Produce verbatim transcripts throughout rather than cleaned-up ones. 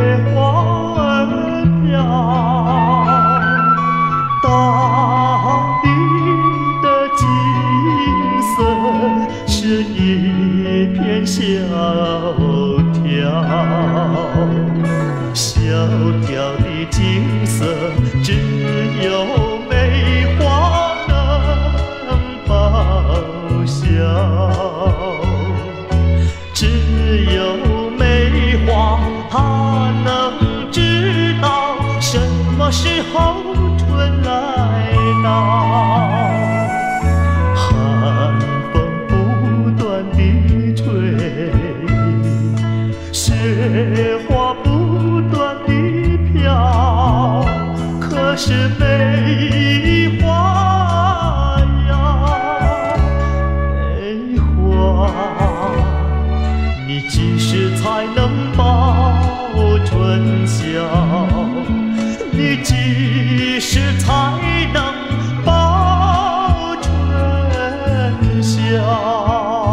花儿飘，大地的景色是一片萧条，萧条的景色只有梅花能报晓，只有梅花它能知道什么时候春来到。寒风不断地吹，雪花不断地飘，可是梅花呀，梅花，你几时才能报春晓？你几时才能报春晓？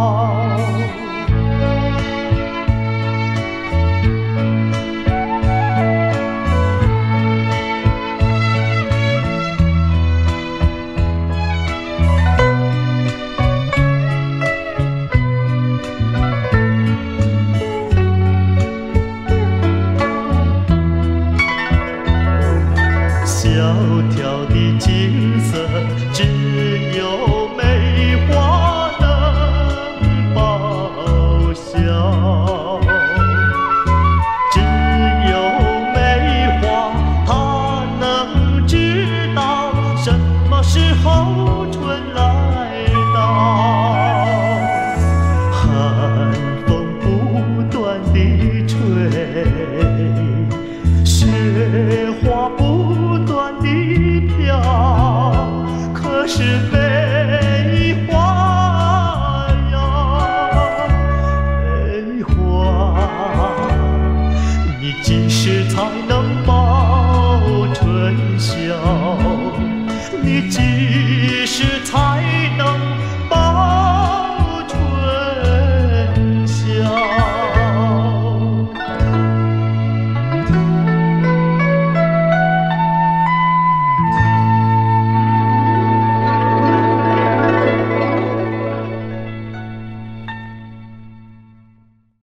萧条的景色只有梅花能报晓，只有梅花它能知道什么时候春来到。寒风不断地吹，雪花不断地飘，可是梅花呀，梅花，你几时才能报春晓？你几